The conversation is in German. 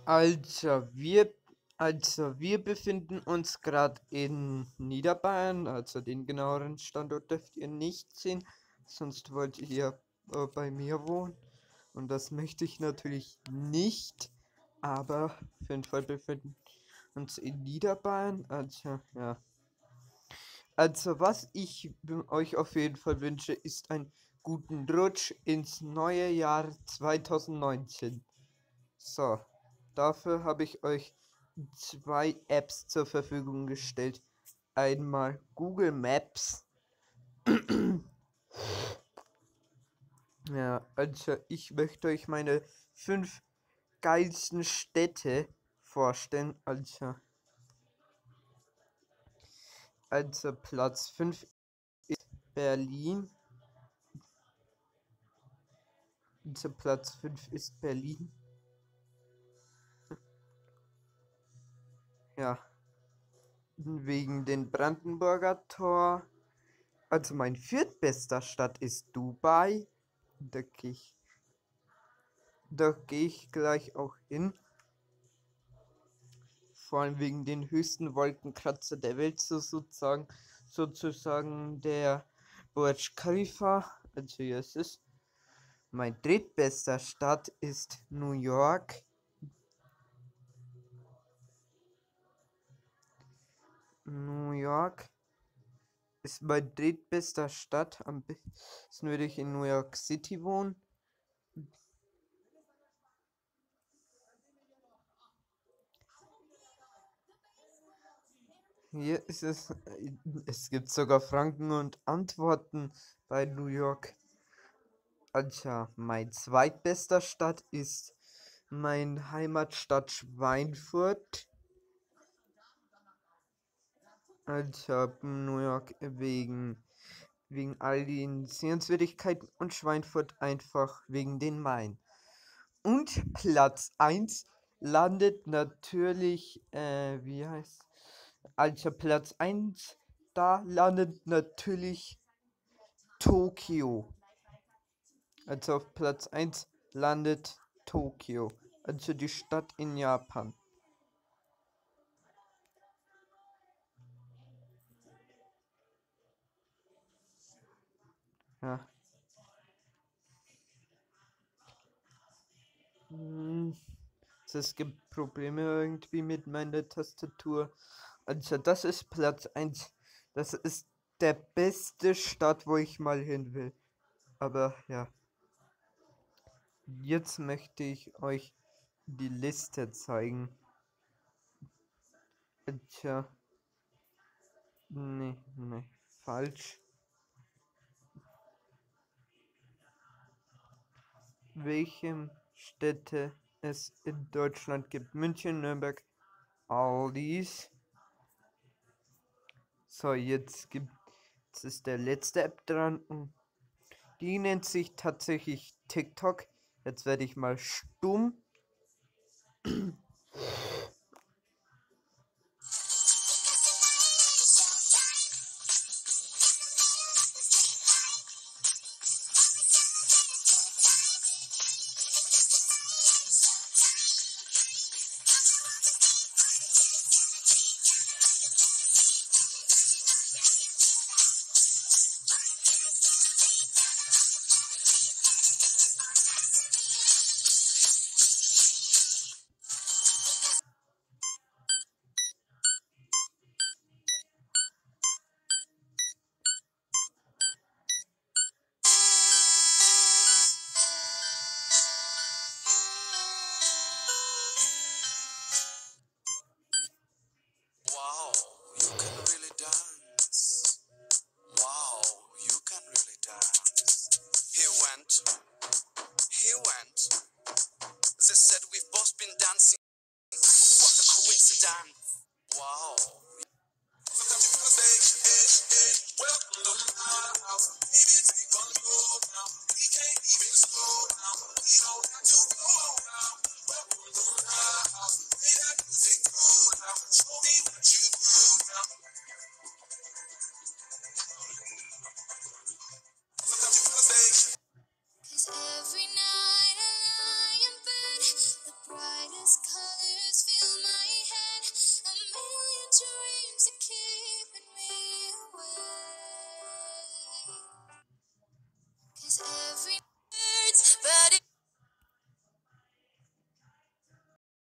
Also wir befinden uns gerade in Niederbayern, also den genaueren Standort dürft ihr nicht sehen, sonst wollt ihr bei mir wohnen. Und das möchte ich natürlich nicht, aber auf jeden Fall befinden wir uns in Niederbayern, also ja. Also was ich euch auf jeden Fall wünsche, ist einen guten Rutsch ins neue Jahr 2019. So, dafür habe ich euch zwei Apps zur Verfügung gestellt. Einmal Google Maps. Ja, also ich möchte euch meine 5 geilsten Städte vorstellen. Also Platz 5 ist Berlin. Also Platz 5 ist Berlin. Ja, wegen den Brandenburger Tor. Also mein viertbester Stadt ist Dubai. Da gehe ich gleich auch hin. Vor allem wegen den höchsten Wolkenkratzer der Welt, sozusagen der Burj Khalifa. Also hier ist es. Mein drittbester Stadt ist New York. New York ist mein drittbester Stadt. Am besten würde ich in New York City wohnen. Hier ist es gibt sogar Fragen und Antworten bei New York. Also, mein zweitbester Stadt ist meine Heimatstadt Schweinfurt. Also, New York wegen all den Sehenswürdigkeiten und Schweinfurt einfach wegen den Main. Und Platz 1 landet natürlich, also Platz 1, da landet natürlich Tokio. Also auf Platz 1 landet Tokio, also die Stadt in Japan. Ja. Es gibt Probleme irgendwie mit meiner Tastatur. Also das ist Platz 1. Das ist der beste Stadt, wo ich mal hin will. Aber ja. Jetzt möchte ich euch die Liste zeigen. Tja. Nee, falsch. Welche Städte es in Deutschland gibt? München, Nürnberg, all dies. So, jetzt ist der letzte App dran. Die nennt sich tatsächlich TikTok. Jetzt werde ich mal stumm.